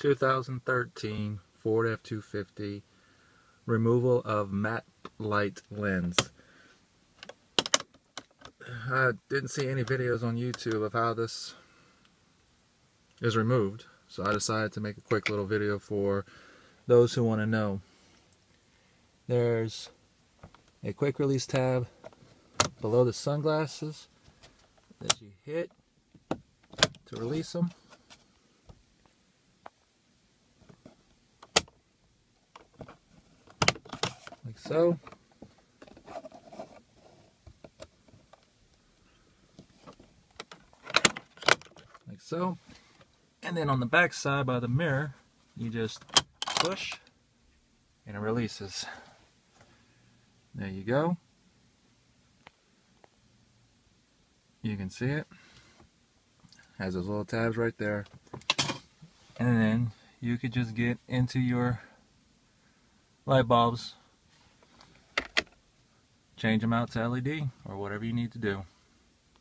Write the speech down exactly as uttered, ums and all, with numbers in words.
two thousand thirteen Ford F two fifty removal of matte light lens. I didn't see any videos on YouTube of how this is removed, so I decided to make a quick little video for those who want to know. There's a quick release tab below the sunglasses that you hit to release them. Like so. Like so. And then on the back side by the mirror, you just push and it releases. There you go. You can see it. Has those little tabs right there. And then you could just get into your light bulbs, change them out to L E D or whatever you need to do.